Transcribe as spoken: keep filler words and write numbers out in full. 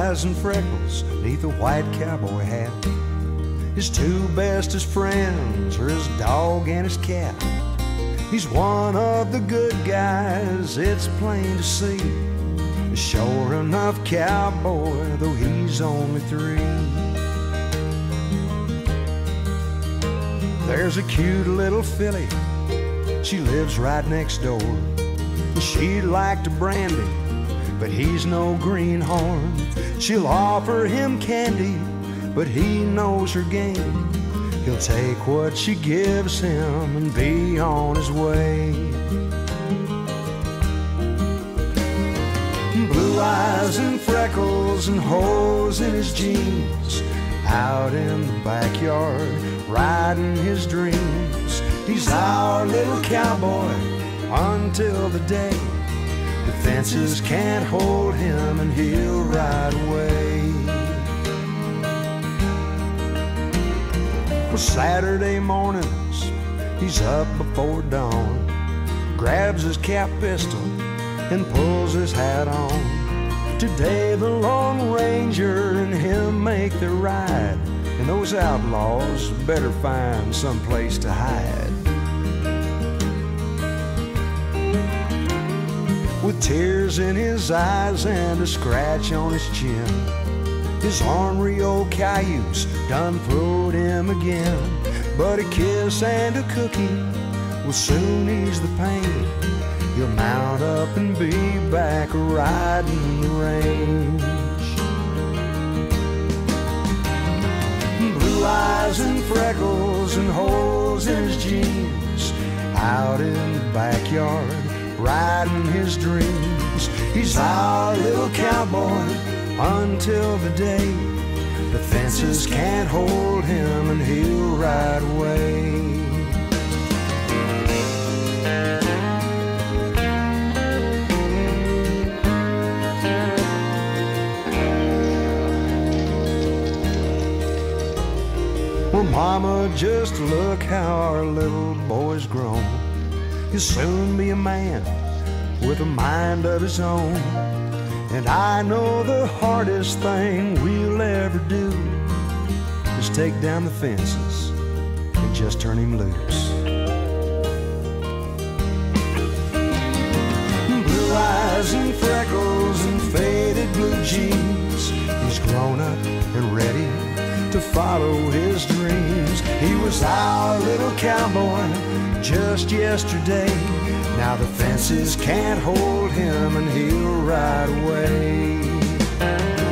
eyes and freckles neath a white cowboy hat. His two bestest friends are his dog and his cat. He's one of the good guys, it's plain to see. A sure enough cowboy, though he's only three. There's a cute little filly, she lives right next door. She'd like to brandy, but he's no greenhorn. She'll offer him candy, but he knows her game. He'll take what she gives him and be on his way. Blue eyes and freckles and holes in his jeans, out in the backyard, riding his dreams. He's our little cowboy until the day the fences can't hold him and he'll ride away. Well, Saturday mornings, he's up before dawn, grabs his cap pistol and pulls his hat on. Today the Lone Ranger and him make the ride, and those outlaws better find some place to hide. With tears in his eyes and a scratch on his chin, his ornery old cayuse done throwed him again. But a kiss and a cookie will soon ease the pain. He'll mount up and be back riding the range. Blue eyes and freckles and holes in his jeans, out in the backyard, riding his dreams. He's our little cowboy until the day the fences can't hold him and he'll ride away. Well, mama, just look how our little boy's grown. He'll soon be a man with a mind of his own. And I know the hardest thing we'll ever do is take down the fences and just turn him loose. Blue eyes and freckles and faded blue jeans, he's grown up and ready to follow his dreams. He was our little cowboy just yesterday. Now the fences can't hold him and he'll ride away.